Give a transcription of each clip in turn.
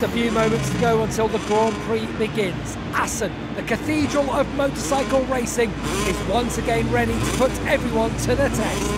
A few moments to go until the Grand Prix begins. Assen, the cathedral of motorcycle racing, is once again ready to put everyone to the test.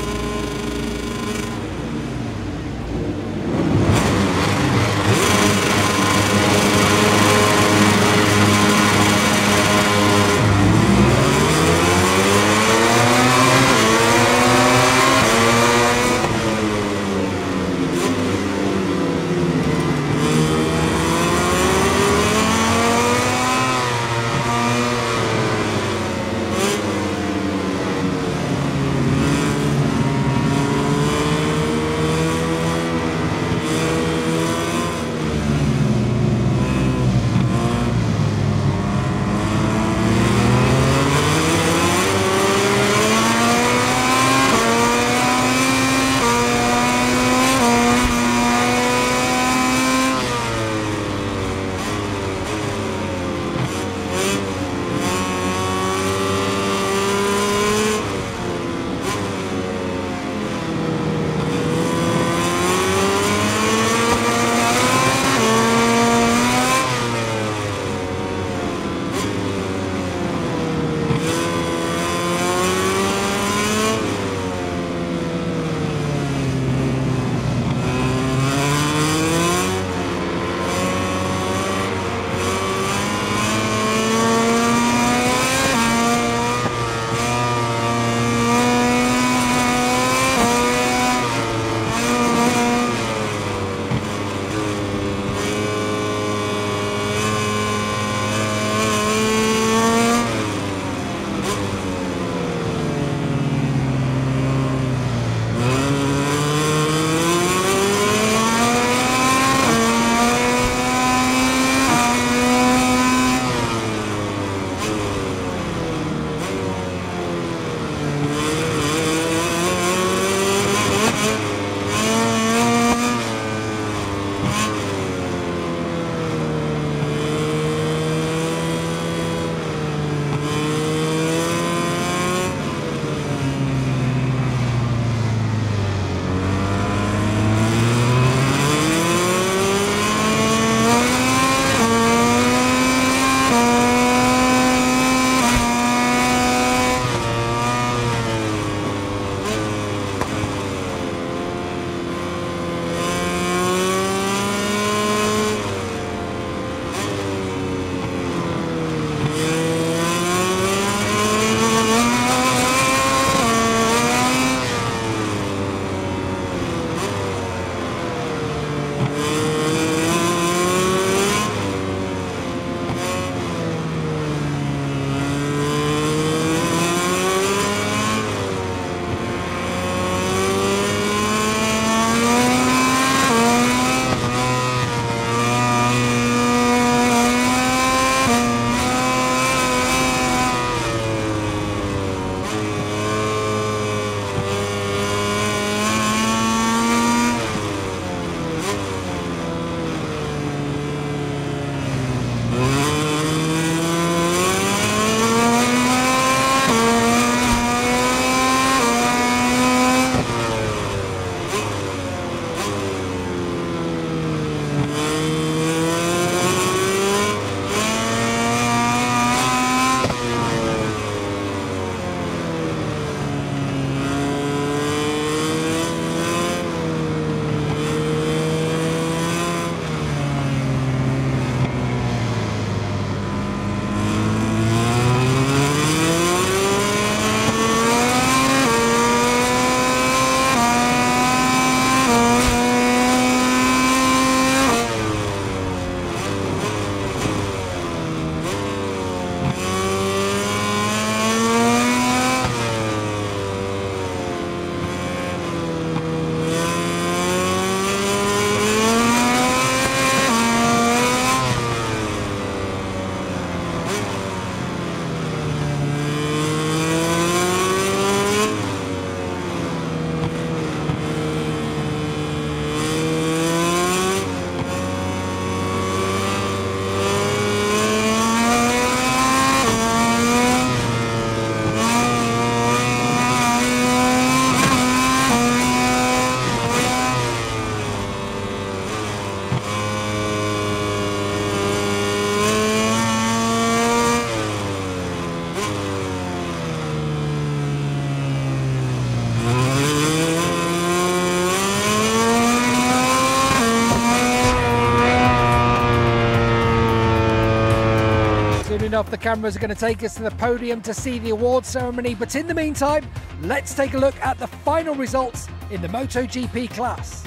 enough, the cameras are going to take us to the podium to see the award ceremony, but in the meantime, let's take a look at the final results in the MotoGP class.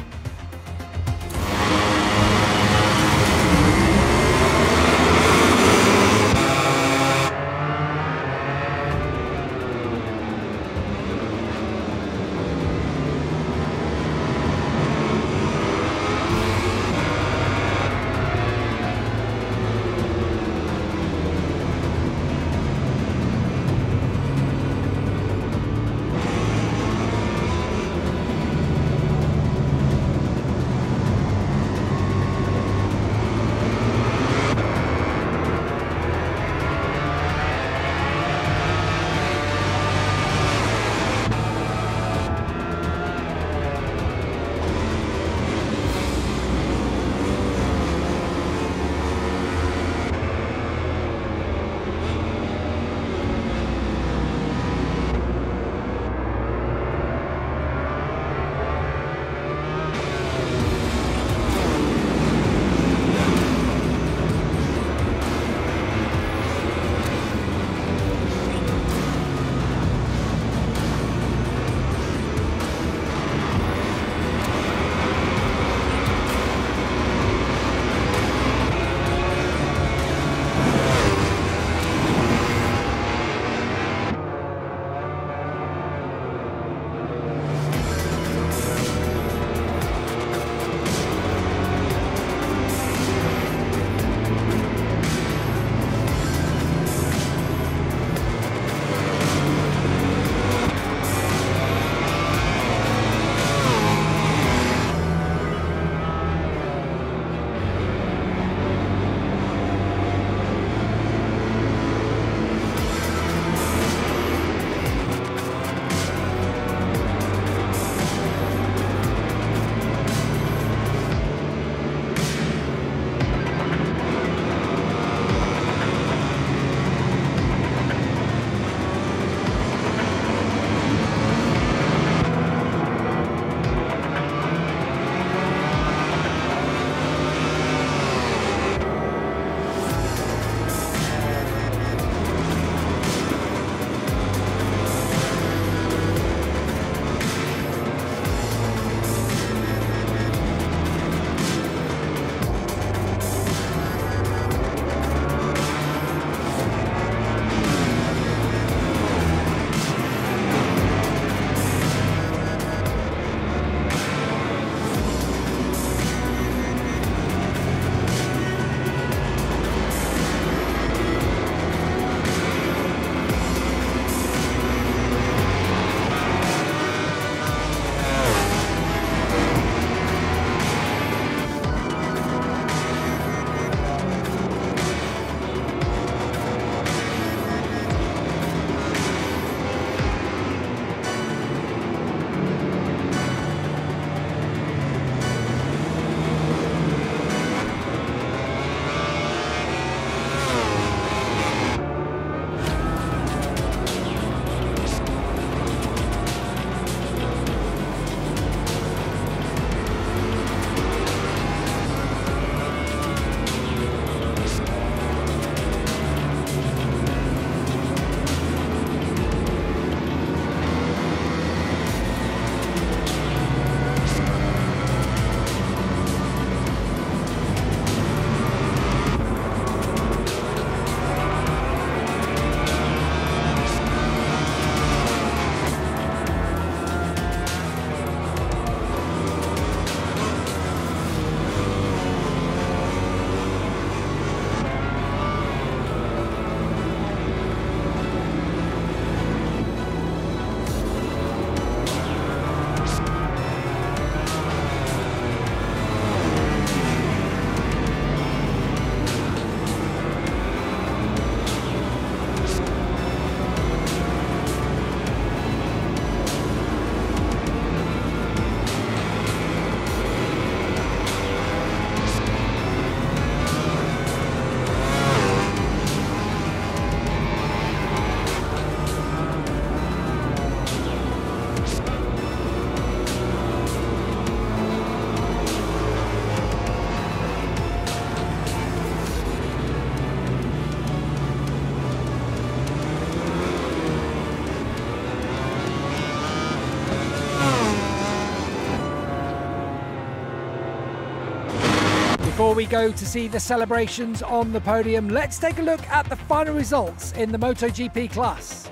Before we go to see the celebrations on the podium, let's take a look at the final results in the MotoGP class.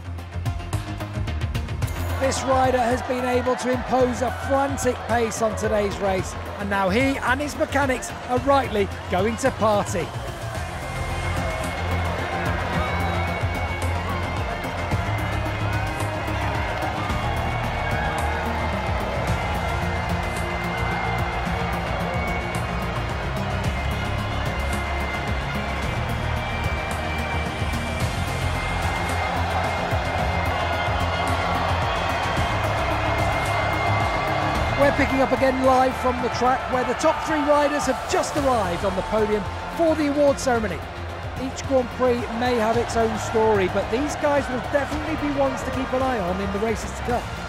This rider has been able to impose a frantic pace on today's race, and now he and his mechanics are rightly going to party. We're picking up again live from the track where the top 3 riders have just arrived on the podium for the award ceremony. Each Grand Prix may have its own story, but these guys will definitely be ones to keep an eye on in the races to come.